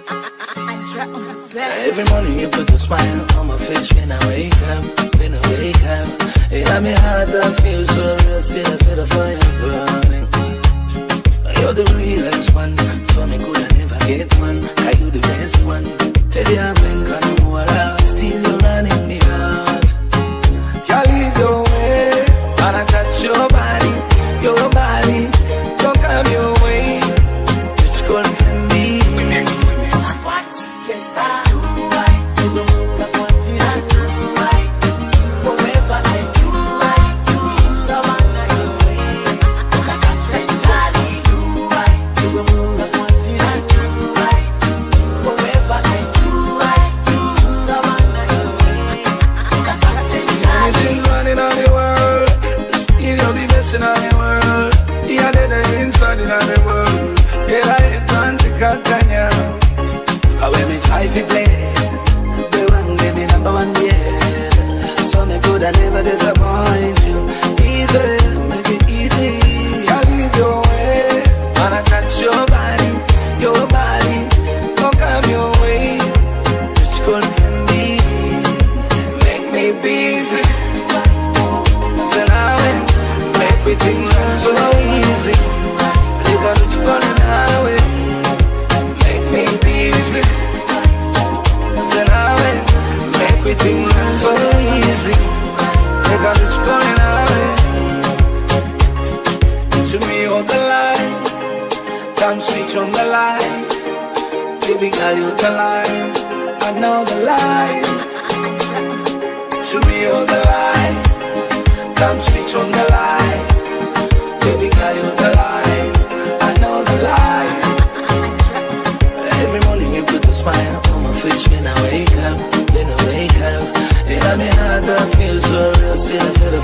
Every morning you put a smile on my face when I wake up, when I wake up. It got me hard, I feel so real, still I feel the fire burning. You're the realest one, so me could I never get one. Are you the best one? Tell you I've been gonna move around, still you're running me out. Can't leave your way, wanna touch your body, don't come your way. Just call for me. What? Yes, I do right. Do the move that what you do right. Forever I do right. Do the one I do right. Do right. Do the move that what you do right. Forever I do right. Do the one I do right. Anything running on the world, still you're the best in all the world. You're the inside in all the world. Yeah, I ain't trying to cut down you. When me try to play, the one give me number one, yeah. So me good, I never disappoint you. Easy, make it easy. Can't leave your way, wanna touch your body, don't come your way. Just call for me, make me busy. So now everything runs so easy. You got what you calling highway, make me busy. Everything runs so easy. They got it going away. To me, all the line. Don't switch on the line. Baby girl, you're the line. I know the line. To me, all the line. Don't switch on the line. Baby girl, you're the line. I know the line. Every morning you put a smile on my face when I wake up. When I wake up, it got me hard, I feel so real, still I feel